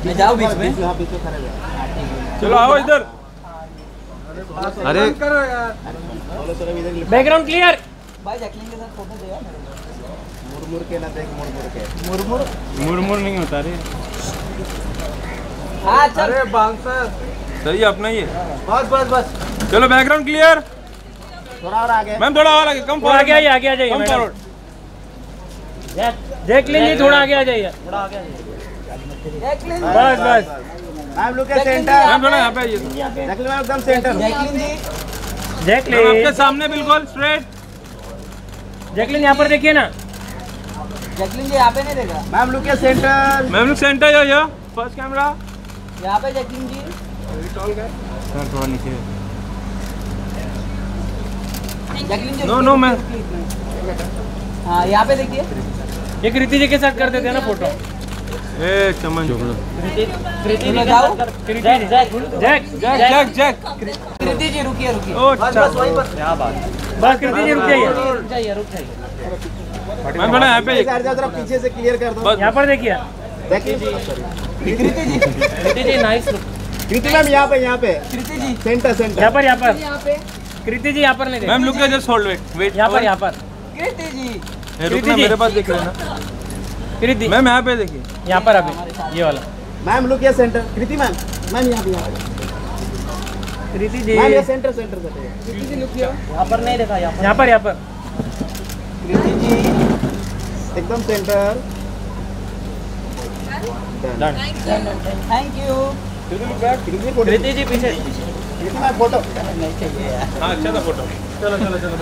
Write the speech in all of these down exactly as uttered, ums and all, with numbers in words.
मैं जाऊँ बीच में? चलो आओ इधर। अरे बैकग्राउंड क्लियर। भाई जैकलिन के साथ फोटो दे यार। मुरमुर के ना देख मुरमुर के। मुरमुर मुरमुर नहीं होता रे। हाँ चल। अरे बाउंसर सही है अपना ये। बस बस बस चलो बैकग्राउंड क्लियर। थोड़ा और आगे मैम थोड़ा और आगे कम वो आगे आइए आगे आ जाइए कम फॉरवर्ड। जैकलिन जी थोड़ा आगे आ जाइए। जैकलिन बस बस ma'am look at centre. Ma'am थोड़ा यहाँ पे आइए। जैकलिन मैम एकदम centre. Jacqueline ji ma'am Jacqueline आपके सामने बिल्कुल स्ट्रेट। जैकलिन यहाँ पर देखिए ना। जैकलिन जी यहाँ पे नहीं देखा। Ma'am look at centre. Ma'am look centre या या फर्स्ट कैमरा। यहाँ पे जैकलिन जी। सर थोड़ा नीचे। Jacqueline ji no no ma'am. हाँ यहाँ पे देखिए। ये कृति जी के साथ कर देते हैं ना फोटो। ए चमन कृति जी जाओ। कृति जी जैक जैक जैक जैक। कृति जी रुकिए रुकिए। ओ अच्छा बस कृति जी रुक जाइए रुक जाइए रुक जाइए। मैम थोड़ा यहाँ पे। जरा पीछे से क्लियर कर दो। बस यहाँ पर देखिए। Kriti ji Kriti ji Kriti ji nice look. Kriti ma'am यहाँ पे यहाँ पे कृति जी सेंटर सेंटर। यहाँ पर यहाँ पर यहाँ पे कृति जी यहाँ पर नहीं मैम देखिए। Look just hold wait wait यहाँ पर यहाँ पर कृति जी रुकना मेरे पास देख लेना। कृति मैम यहाँ पे देखिए। यहाँ पर अभी ये वाला ma'am look at centre. Kriti ma'am ma'am यहाँ पे यहाँ पे। कृति जी मैम ये सेंटर सेंटर से। कृति जी लुकिए। यहाँ पर नहीं देखा यहाँ पर यहाँ पर कृति जी एकदम centre. Thank you. Kriti ji पीछे। कृति मैम फोटो नहीं चाहिए यार। हाँ अच्छा था फोटो। चलो चलो चलो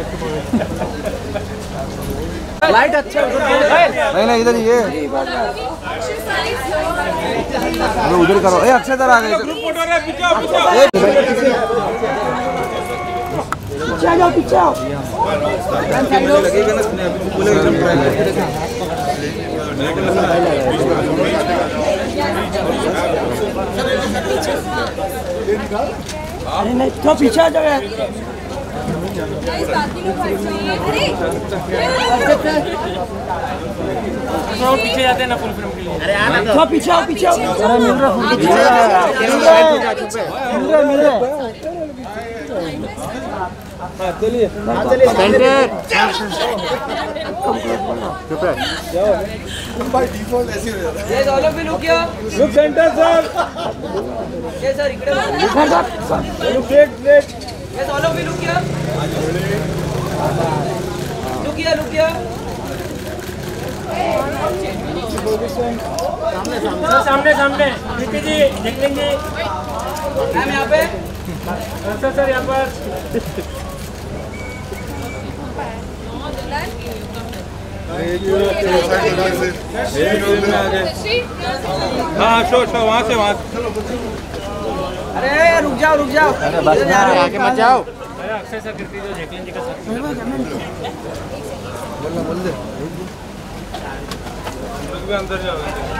लाइट अच्छा नहीं नहीं इधर ये अरे उधर करो। ए अक्षय इधर आ गए। ग्रुप फोटो रे पीछे आओ पीछे आओ। पीछे आ जाओ पीछे आओ। लगेगा ना सुने अभी बोले एकदम अरे नहीं तो पीछे आ जाओ यार। थोड़ा पीछे जाते हैं ना फुल फ्रेम के लिए। तो पीछे आओ पीछे आओ। अरे मिल रहा हूँ मिल रहा मिल रहा। चलिए ये दोनों भी लुकियो। Look centre sir. ये सर इकडे बघा। Look straight straight. ये दोनों भी लुकियो। लुकियो लुकियो। सामने सामने कृति जी जैकलिन जी मैम यहाँ पे। सर सर यहाँ पर हाँ शो शो वहाँ से वहाँ से। अरे रुक जाओ रुक जाओ। बस आगे मत जाओ। अरे अक्षय सर कृति जो जैकलिन जी का साथ अंदर जाओ।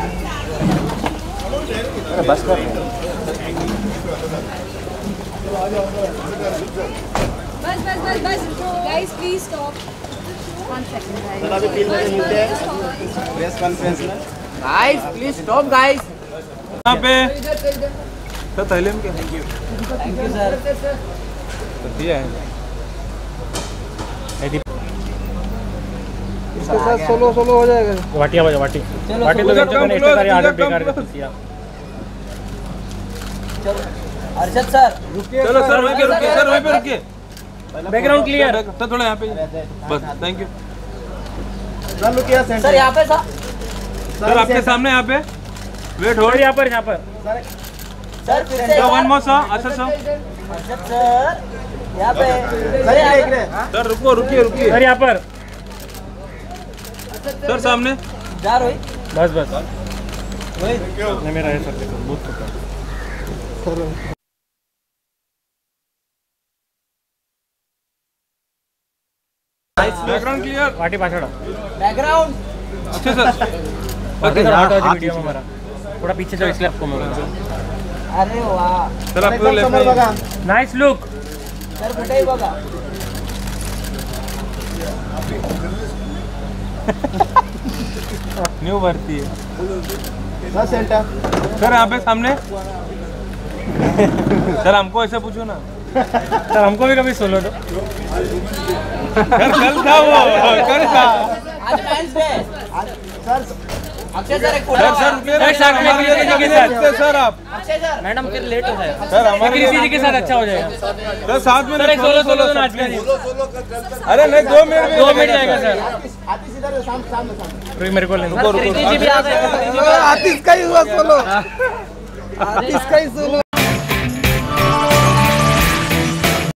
अरे बस कर। बस बस बस बस guys please stop one second guys अभी तीन बजे मिलते हैं प्रेस कॉन्फ्रेंस में। Guys please stop guys. यहाँ पे सर थैले में क्या? Thank you thank you sir. दिया है। इसके साथ सोलो सोलो हो जाएगा। वाटिया बजा वाटी चलो, वाटी तो उधर जगह कम ने close, सारी आदत उधर कम बेकार कर close। दिया। चलो अर्षद सर चलो सर वहीं पे रुकिए सर वहीं पे रुकिए। Background clear. सर थोड़ा यहाँ पे बस thank you sir look at centre. Sir यहाँ पे सर। सर आपके सामने यहाँ पे वेट और होल्ड। यहाँ पर यहाँ पर सर फिर से वन मोर सर अच्छा सर अर्षद सर यहाँ पे। सर ये देख रहे हैं। सर रुको रुकिए रुकिए सर यहाँ पर सर सामने। जा रोहित। बस बस रोहित नहीं मेरा है सर देखो बहुत बैकग्राउंड क्लियर। वाटी पाछड़ा बैकग्राउंड। अच्छे सर ओके सर आउट हो वीडियो में हमारा थोड़ा पीछे जाओ इसलिए आपको मिल अरे वाह सर आपको एकदम समर बघा। नाइस लुक सर कुठेही बघा। न्यू भरती है सर सेंटर सर यहाँ पे सामने सर हमको ऐसे पूछो ना सर हमको भी कभी सोलो दो। सर कल था वो कल था आज fans पे। सर अक्षय सर एक सर फोटो। सर रुकिए ना, एक साथ में हमारे लिए किसी तो के नहीं साथ। रुकते सर आप अक्षय सर। मैडम फिर लेट हो जाएगा। सर हमारे किसी लिए के साथ अच्छा हो जाएगा। सर साथ में सर एक सोलो सोलो दो नाच का। अरे नहीं दो मिनट में दो मिनट जाएगा सर। आतिश इधर सामने सामने सामने रुक मेरे को लेने दो। प्रीति जी भी आ गए। आतिश का ही हुआ सोलो आतिश का ही सोलो